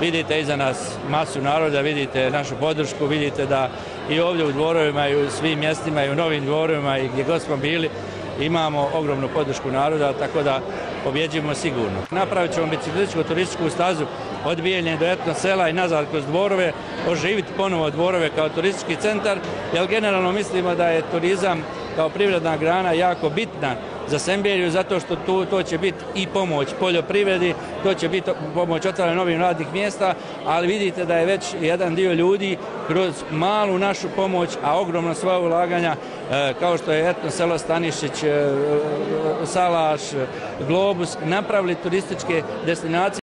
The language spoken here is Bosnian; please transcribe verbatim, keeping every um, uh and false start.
vidite iza nas masu naroda, vidite našu podršku, vidite da i ovdje u dvorovima i u svim mjestima i u novim dvorovima i gdje god smo bili imamo ogromnu podršku naroda, tako da pobjeđujemo sigurno. Napravit ćemo biciklističko-turističku stazu od Bijeljine do etno sela i nazad kroz dvorove, oživiti ponovo dvorove kao turistički centar, jer generalno mislimo da je turizam kao privredna grana jako bitna za Semberiju, zato što tu, to će biti i pomoć poljoprivredi, to će biti pomoć otvaranju novih radnih mjesta, ali vidite da je već jedan dio ljudi kroz malu našu pomoć, a ogromno svoja ulaganja, kao što je etno selo Stanišić, Salaš, Globus, napravili turističke destinacije.